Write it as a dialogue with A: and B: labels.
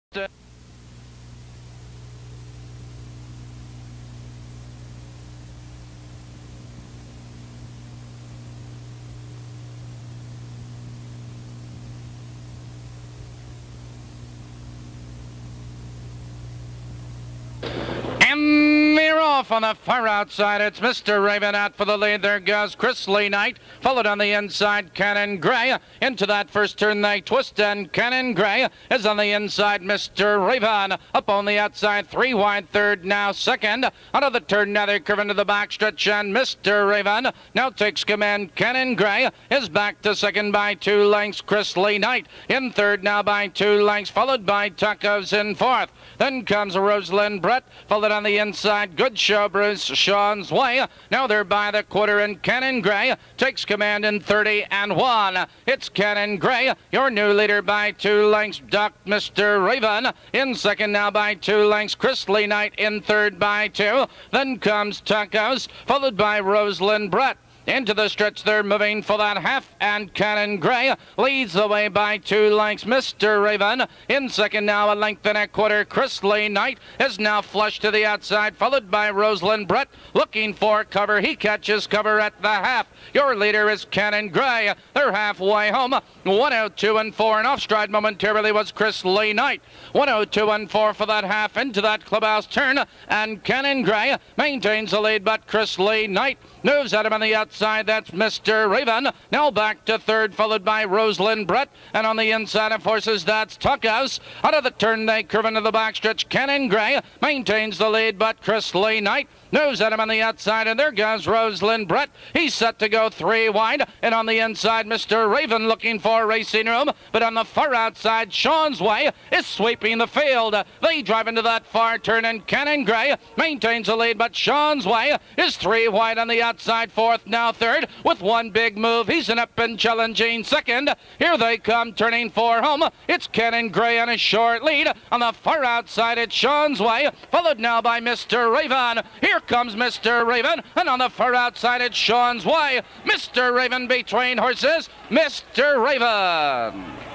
A: And they're off on the far outside. It's Mr. Raven out for the lead. There goes Chris Lee Knight. Followed on the inside, Cannon Gray. Into that first turn they twist, and Cannon Gray is on the inside. Mr. Raven up on the outside, 3 wide, third, now second. Out of the turn, now they curve into the backstretch, and Mr. Raven now takes command. Cannon Gray is back to second by 2 lengths. Chris Lee Knight in third now by 2 lengths, followed by Tacos in fourth. Then comes Rosalind Brett, followed on the inside. Good Show, Bruce Sean's Way. Now they're by the quarter, and Cannon Gray takes command in 30-1. It's Cannon Gray, your new leader by 2 lengths. Duck Mr. Raven in second now by 2 lengths. Chris Lee Knight in third by 2. Then comes Tacos, followed by Rosalind Brett. Into the stretch, they're moving for that half, and Cannon Gray leads the way by 2 lengths. Mr. Raven in second now, 1 1/4 length. Chris Lee Knight is now flush to the outside, followed by Rosalind Brett, looking for cover. He catches cover at the half. Your leader is Cannon Gray. They're halfway home. 102-4, and off stride momentarily was Chris Lee Knight. 102-4 for that half into that clubhouse turn, and Cannon Gray maintains the lead, but Chris Lee Knight moves at him on the outside. That's Mr. Raven. Now back to third, followed by Rosalind Brett. And on the inside of horses, that's Tuckhouse. Out of the turn, they curve into the backstretch. Cannon Gray maintains the lead, but Chris Lee Knight moves at him on the outside, and there goes Rosalind Brett. He's set to go 3 wide, and on the inside, Mr. Raven looking for racing room, but on the far outside, Sean's Way is sweeping the field. They drive into that far turn, and Cannon Gray maintains the lead, but Sean's Way is 3 wide on the outside, fourth, now third, with 1 big move. He's an up and challenging second. Here they come, turning for home. It's Cannon Gray on a short lead. On the far outside, it's Sean's Way, followed now by Mr. Raven. Here comes Mr. Raven, and on the far outside, it's Sean's Way. Mr. Raven between horses, Mr. Raven.